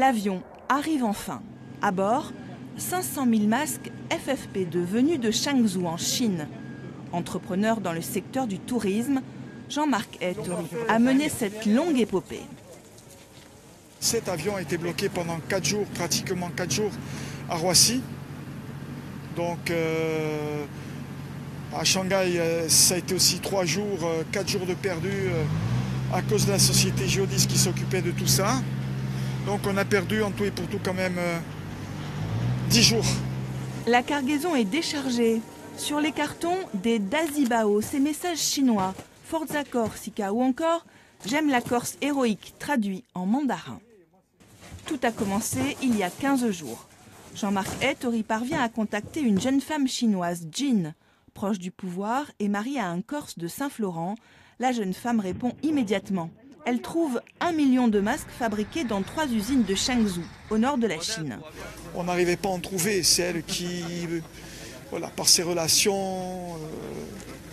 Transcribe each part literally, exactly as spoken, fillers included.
L'avion arrive enfin. À bord, cinq cent mille masques F F P deux venus de Changzhou en Chine. Entrepreneur dans le secteur du tourisme, Jean-Marc Ettori a mené cette longue épopée. Cet avion a été bloqué pendant quatre jours, pratiquement quatre jours, à Roissy. Donc euh, à Shanghai, ça a été aussi trois jours, quatre jours de perdu euh, à cause de la société Geodis qui s'occupait de tout ça. Donc on a perdu en tout et pour tout quand même euh, dix jours. La cargaison est déchargée. Sur les cartons, des Dazibao, ces messages chinois, Forza Corsica ou encore J'aime la Corse héroïque, traduit en mandarin. Tout a commencé il y a quinze jours. Jean-Marc Ettori parvient à contacter une jeune femme chinoise, Jin, proche du pouvoir et mariée à un Corse de Saint-Florent. La jeune femme répond immédiatement. Elle trouve un million de masques fabriqués dans trois usines de Changzhou, au nord de la Chine. On n'arrivait pas à en trouver. C'est elle qui, voilà, par ses relations, euh,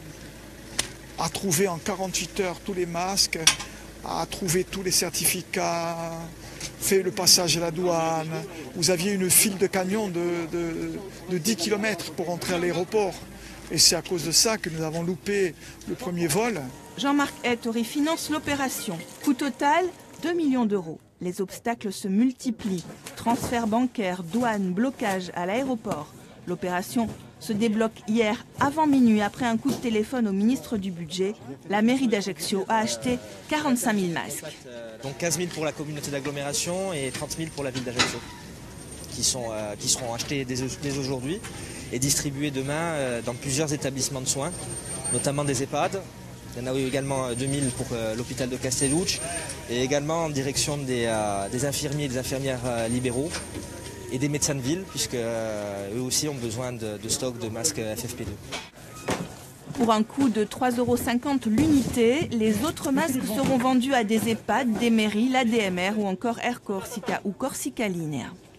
a trouvé en quarante-huit heures tous les masques, a trouvé tous les certificats, fait le passage à la douane. Vous aviez une file de camions de, de, de dix kilomètres pour entrer à l'aéroport. Et c'est à cause de ça que nous avons loupé le premier vol. Jean-Marc Ettori finance l'opération. Coût total, deux millions d'euros. Les obstacles se multiplient. Transfert bancaire, douane, blocage à l'aéroport. L'opération se débloque hier avant minuit après un coup de téléphone au ministre du Budget. La mairie d'Ajaccio a acheté quarante-cinq mille masques. Donc quinze mille pour la communauté d'agglomération et trente mille pour la ville d'Ajaccio, qui, sont, euh, qui seront achetés dès, dès aujourd'hui et distribués demain euh, dans plusieurs établissements de soins, notamment des EHPAD. Il y en a eu également deux mille pour euh, l'hôpital de Castellucci et également en direction des, euh, des infirmiers et des infirmières euh, libéraux et des médecins de ville, puisque euh, eux aussi ont besoin de, de stock de masques F F P deux. Pour un coût de trois euros cinquante l'unité, les autres masques seront vendus à des EHPAD, des mairies, la D M R ou encore Air Corsica ou Corsica Linea.